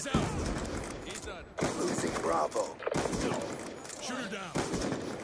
He's out. He's done. Losing Bravo. Shoot her down.